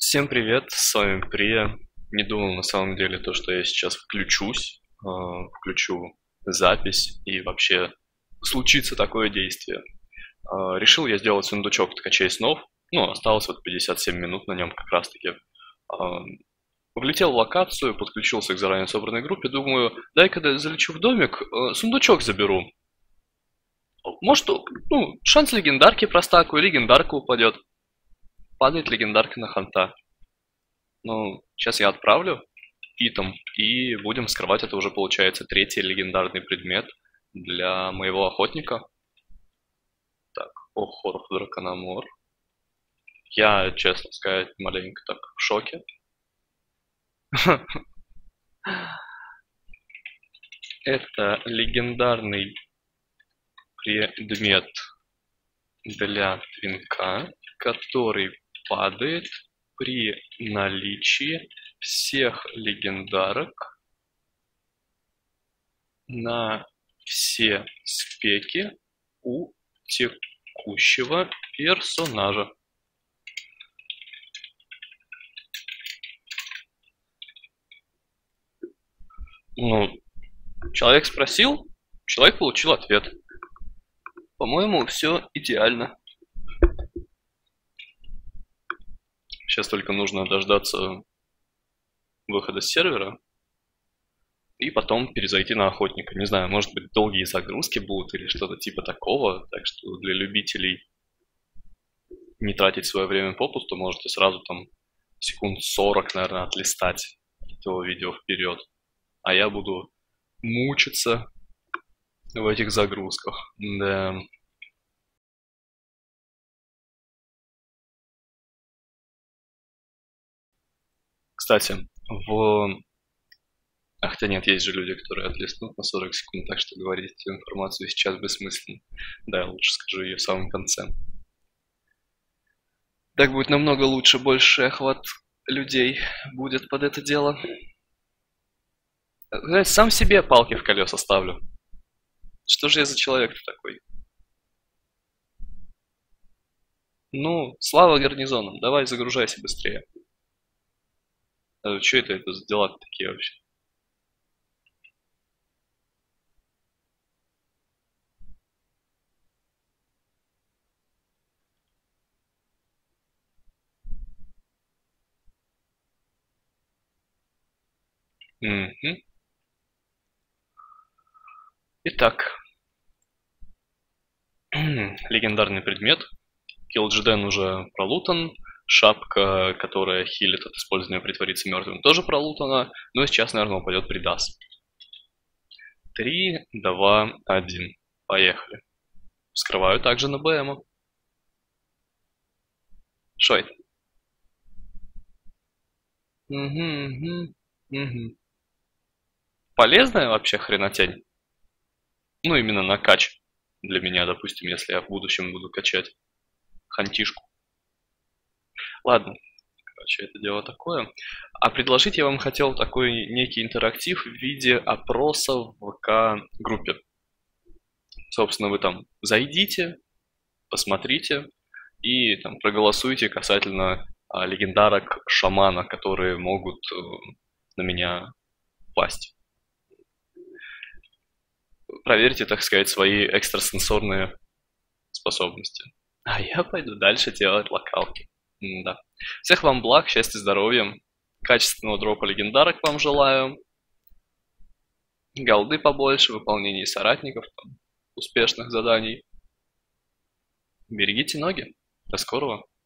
Всем привет, с вами Прия. Не думал на самом деле то, что я сейчас включу запись и вообще случится такое действие. Решил я сделать сундучок ткачей снов, ну, осталось вот 57 минут на нем как раз таки. А, Влетел в локацию, подключился к заранее собранной группе, думаю, дай-ка залечу в домик, сундучок заберу. Может, ну, шанс легендарки простаку, и легендарка упадет. Падает легендарка на ханта. Ну, сейчас я отправлю питом, и будем скрывать. Это уже получается третий легендарный предмет для моего охотника. Так, Охоров Дракономор. Я, честно сказать, маленько так в шоке. Это легендарный предмет для твинка, который падает при наличии всех легендарок на все спеки у текущего персонажа. Ну, человек спросил, человек получил ответ. По-моему, все идеально. Сейчас только нужно дождаться выхода с сервера и потом перезайти на охотника. Не знаю, может быть, долгие загрузки будут или что-то типа такого. Так что для любителей не тратить свое время попусту, можете сразу там секунд 40, наверное, отлистать этого видео вперед. А я буду мучиться в этих загрузках. Да. Кстати, хотя нет, есть же люди, которые отлистнут на 40 секунд, так что говорить эту информацию сейчас бессмысленно. Да, я лучше скажу ее в самом конце. Так будет намного лучше, больше охват людей будет под это дело. Знаете, сам себе палки в колеса ставлю. Что же я за человек-то такой? Ну, слава гарнизонам, давай загружайся быстрее. Что это за дела такие вообще? Угу. Итак, легендарный предмет. Киллджиден уже пролутан. Шапка, которая хилит от использования притвориться мертвым, тоже пролутана. Но сейчас, наверное, упадет придас. 3, 2, 1. Поехали. Вскрываю также на БМ. Что это? Угу. Полезная вообще хренотень? Ну, именно на кач. Для меня, допустим, если я в будущем буду качать хантишку. Ладно, короче, это дело такое. А предложить я вам хотел такой некий интерактив в виде опроса в ВК-группе. Собственно, вы там зайдите, посмотрите и там проголосуйте касательно легендарок шамана, которые могут на меня пасть. Проверьте, так сказать, свои экстрасенсорные способности. А я пойду дальше делать локалки. Да. Всех вам благ, счастья, здоровья, качественного дропа легендарок вам желаю, голды побольше, выполнений соратников, там, успешных заданий. Берегите ноги. До скорого.